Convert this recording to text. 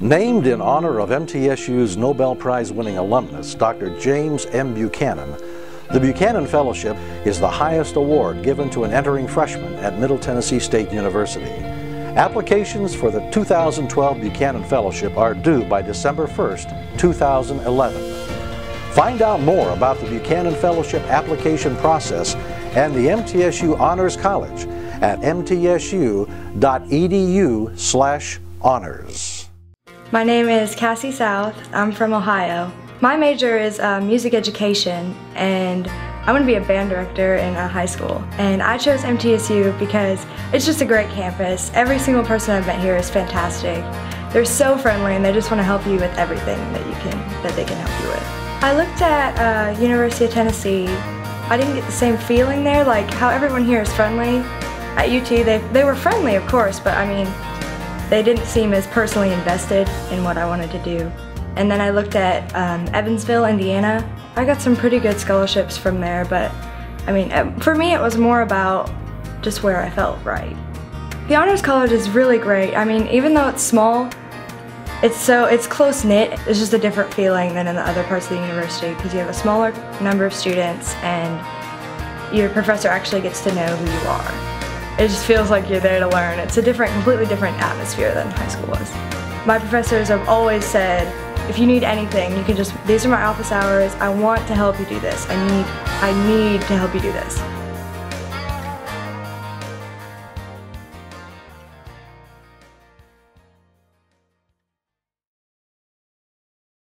Named in honor of MTSU's Nobel Prize-winning alumnus, Dr. James M. Buchanan, the Buchanan Fellowship is the highest award given to an entering freshman at Middle Tennessee State University. Applications for the 2012 Buchanan Fellowship are due by December 1st, 2011. Find out more about the Buchanan Fellowship application process and the MTSU Honors College at mtsu.edu/honors. My name is Cassie South. I'm from Ohio. My major is music education, and I'm going to be a band director in a high school. And I chose MTSU because it's just a great campus. Every single person I've met here is fantastic. They're so friendly, and they just want to help you with everything that they can help you with. I looked at University of Tennessee. I didn't get the same feeling there, like how everyone here is friendly. At UT, they were friendly, of course, but I mean, they didn't seem as personally invested in what I wanted to do. And then I looked at Evansville, Indiana. I got some pretty good scholarships from there, but I mean, for me it was more about just where I felt right. The Honors College is really great. I mean, even though it's small, it's close-knit. It's just a different feeling than in the other parts of the university because you have a smaller number of students and your professor actually gets to know who you are. It just feels like you're there to learn. It's a completely different atmosphere than high school was. My professors have always said, if you need anything, you can these are my office hours, I want to help you do this. I need to help you do this.